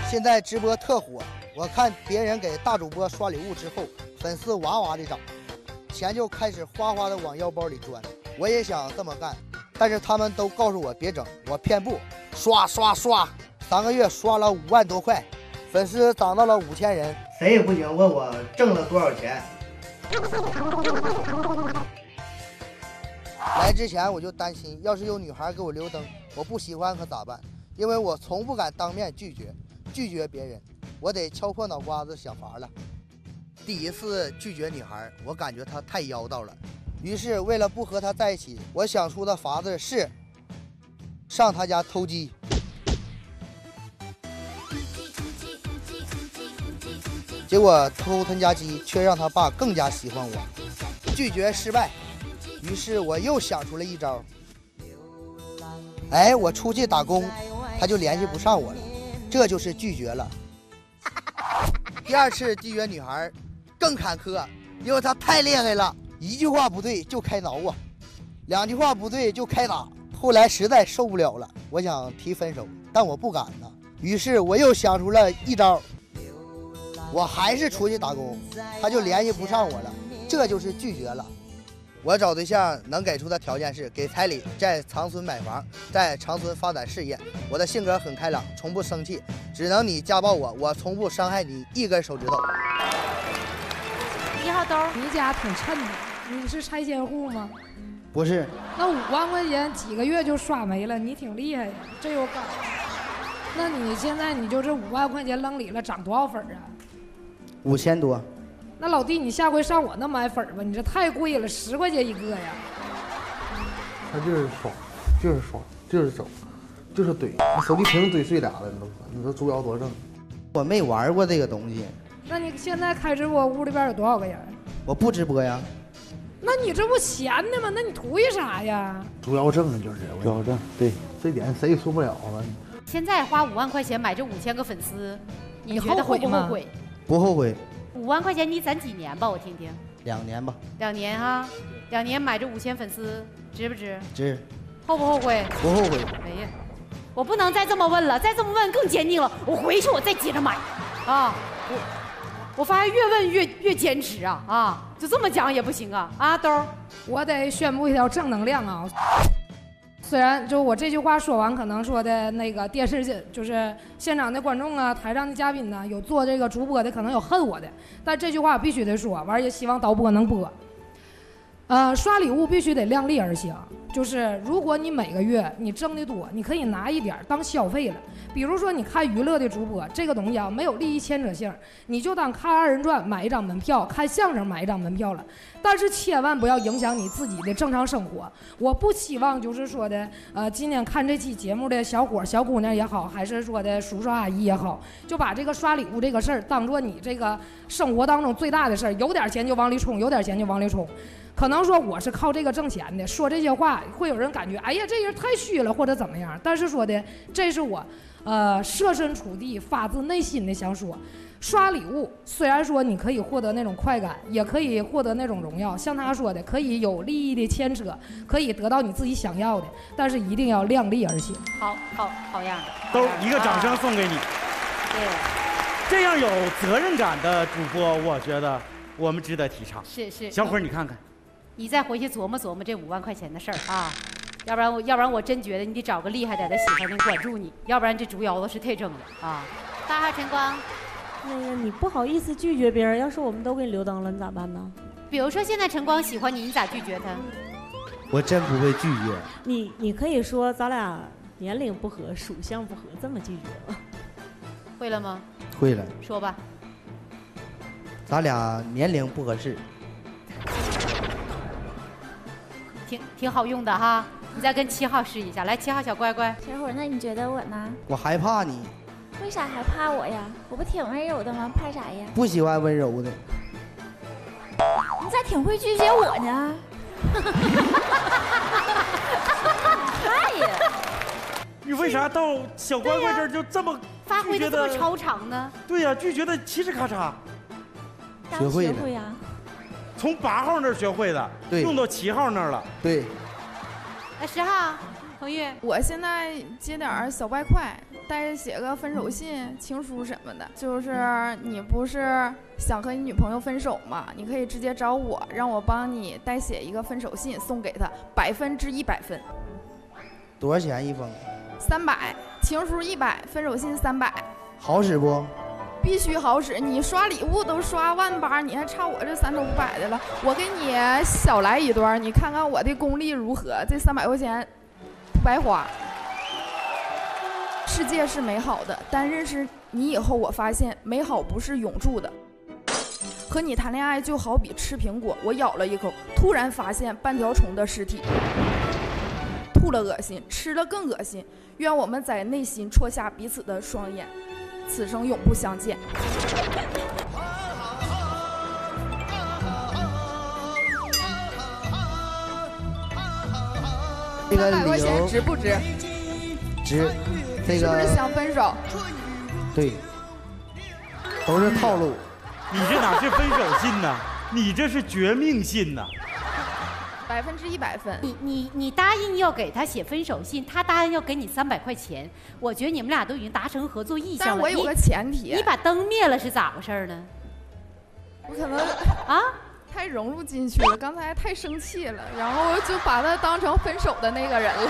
现在直播特火，我看别人给大主播刷礼物之后，粉丝哇哇的涨，钱就开始哗哗的往腰包里钻。我也想这么干，但是他们都告诉我别整，我偏不，刷，3个月刷了5万多块，粉丝涨到了5000人。谁也不行问我挣了多少钱。来之前我就担心，要是有女孩给我留灯，我不喜欢可咋办？因为我从不敢当面拒绝别人，我得敲破脑瓜子想法了。第一次拒绝女孩，我感觉她太妖道了，于是为了不和她在一起，我想出的法子是上她家偷鸡。结果偷他家鸡，却让他爸更加喜欢我，拒绝失败。于是我又想出了一招，我出去打工，他就联系不上我了，这就是拒绝了。第二次拒绝女孩更坎坷，因为她太厉害了，一句话不对就开挠啊，2句话不对就开打。后来实在受不了了，我想提分手，但我不敢呢。于是我又想出了一招，我还是出去打工，他就联系不上我了，这就是拒绝了。我找对象能给出的条件是给彩礼，在长春买房，在长春发展事业。我的性格很开朗，从不生气，只能你家暴我，我从不伤害你1根手指头。 1号兜， 你家挺趁的，你是拆迁户吗？ 不是。 那5万块钱几个月就刷没了，你挺厉害呀，这有干。那你现在你就这5万块钱扔里了，涨多少粉啊 ？5000多。 那老弟，你下回上我那买粉吧，你这太贵了，10块钱一个呀。 他就是刷，就是整，就是怼，手机屏怼碎俩了，你说猪腰多正？ 我没玩过这个东西。 那你现在开直播，屋里边有多少个人？ 我不直播呀。 那你这不闲的吗？那你图一啥呀？ 猪腰正就是猪腰正，对，这点谁也说不了了。 现在花5万块钱买这5000个粉丝，你觉得后不后悔？ 不后悔。 5万块钱你攒几年吧？我听听。 2年吧。 2年哈，2年买这5000粉丝，值不值？ 值。 后不后悔？ 不后悔。 哎呀，我不能再这么问了，再这么问更坚定了。我回去我再接着买，啊，我发现越问越坚持啊，就这么讲也不行啊，兜儿， 我得宣布一条正能量啊。虽然就我这句话说完，可能说的那个电视就是现场的观众啊，台上的嘉宾呢，有做这个主播的可能有恨我的，但这句话必须得说，完也希望导播能播。刷礼物必须得量力而行，就是如果你每个月你挣的多，你可以拿一点当消费了。比如说你看娱乐的主播，这个东西啊没有利益牵扯性，你就当看2人转买一张门票，看相声买一张门票了。但是千万不要影响你自己的正常生活。我不期望就是说的，今天看这期节目的小伙小姑娘也好，还是说的叔叔阿姨也好，就把这个刷礼物这个事儿当做你这个生活当中最大的事儿，有点钱就往里冲，有点钱就往里冲。可能说我是靠这个挣钱的，说这些话会有人感觉，哎呀，这人太虚了或者怎么样。但是说的，这是我，设身处地、发自内心的想说，刷礼物虽然说你可以获得那种快感，也可以获得那种荣耀，像他说的，可以有利益的牵扯，可以得到你自己想要的，但是一定要量力而行。 好样的， 都一个掌声送给你。 对， 这样有责任感的主播，我觉得我们值得提倡。 是， 小伙儿，你看看。 你再回去琢磨琢磨这5万块钱的事儿啊，要不然我真觉得你得找个厉害点的媳妇能管住你，要不然这猪腰子是太正了啊。8号晨光， 那个你不好意思拒绝别人，要是我们都给你留灯了，你咋办呢？ 比如说现在晨光喜欢你，你咋拒绝他？ 我真不会拒绝。 你可以说咱俩年龄不合，属相不合，这么拒绝吗？ 会了吗？ 会了。 说吧。 咱俩年龄不合适。 挺好用的哈，你再跟7号试一下，来7号小乖乖。 小伙，那你觉得我呢？ 我害怕你。 为啥害怕我呀？我不挺温柔的吗？怕啥呀？ 不喜欢温柔的。 你咋挺会拒绝我呢？哎呀！ 你为啥到小乖乖这儿就这么发挥的这么超常呢？ 对呀，拒绝的嘁哧咔嚓。 学会了呀。 从8号那儿学会的， 对， 用到7号那儿了， 对。 10号，彭玉， 我现在接点小外快， 带写个分手信、情书什么的。就是你不是想和你女朋友分手吗？你可以直接找我，让我帮你代写一个分手信送给她，100%分。 多少钱一封 ？300，情书100，分手信300。 好使不？ 必须好使！你刷礼物都刷18000，你还差我这300、500的了。我给你小来一段，你看看我的功力如何？这300块钱不白花。世界是美好的，但认识你以后，我发现美好不是永驻的。和你谈恋爱就好比吃苹果，我咬了一口，突然发现半条虫的尸体，吐了恶心，吃了更恶心。愿我们在内心戳下彼此的双眼。此生永不相见。 这个 300块钱理由值不值？ 值。这个是不是想分手？ 对，都是套路。 你这哪是分手信呢？你这是绝命信呢 ！100分。 你答应要给他写分手信，他答应要给你300块钱，我觉得你们俩都已经达成合作意向了。 但我有个前提， 你把灯灭了是咋回事呢？ 我可能啊太融入进去了，刚才太生气了，然后我就把他当成分手的那个人了。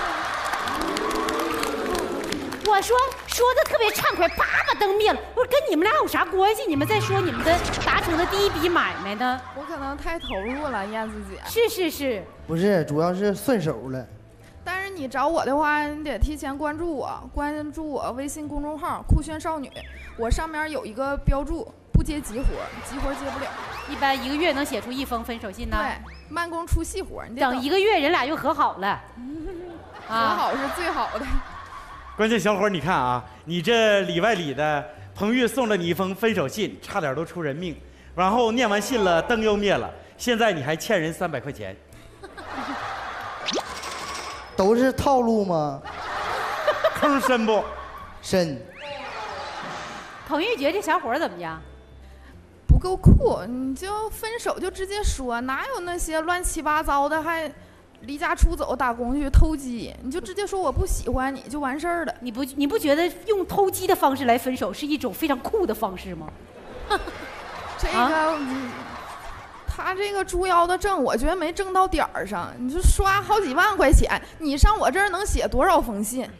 我说的特别畅快，啪把灯灭了。我说跟你们俩有啥关系？你们在说你们的达成的第一笔买卖呢？ 我可能太投入了，燕子姐。 是。 不是，主要是顺手了。 但是你找我的话，你得提前关注我微信公众号酷炫少女，我上面有一个标注，不接急活，急活接不了。 一般1个月能写出1封分手信呢？ 对，慢工出细活，你等1个月人俩又和好了。 和好是最好的。 关键小伙，你看啊，你这里外里的，彭玉送了你一封分手信，差点都出人命。然后念完信了，灯又灭了，现在你还欠人300块钱。 都是套路吗？ 坑深不？ 深。 彭玉觉得这小伙怎么样？ 不够酷，你就分手就直接说，哪有那些乱七八糟的还离家出走打工去偷鸡？你就直接说我不喜欢你就完事儿了。 你不觉得用偷鸡的方式来分手是一种非常酷的方式吗？ 这个。他这个猪腰的挣，我觉得没挣到点儿上。你就刷好几万块钱，你上我这儿能写多少封信？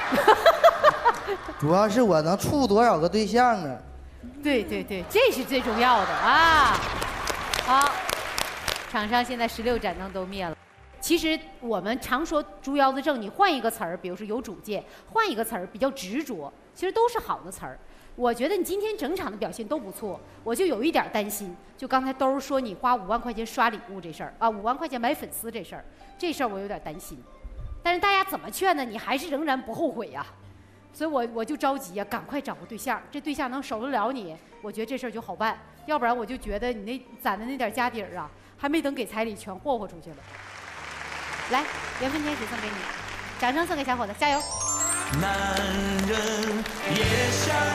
主要是我能处多少个对象啊？ 对，这是最重要的啊！好，厂商现在16盏灯都灭了。其实我们常说猪腰子挣，你换一个词儿，比如说有主见，换一个词儿比较执着，其实都是好的词儿。我觉得你今天整场的表现都不错，我就有一点担心，就刚才兜说你花5万块钱刷礼物这事儿啊，5万块钱买粉丝这事儿我有点担心。但是大家怎么劝呢？你还是仍然不后悔呀。所以我就着急呀，赶快找个对象，这对象能守得了你，我觉得这事儿就好办。要不然我就觉得你那攒的那点家底儿啊，还没等给彩礼全霍霍出去了。来，缘分天使送给你，掌声送给小伙子，加油！ 男人也想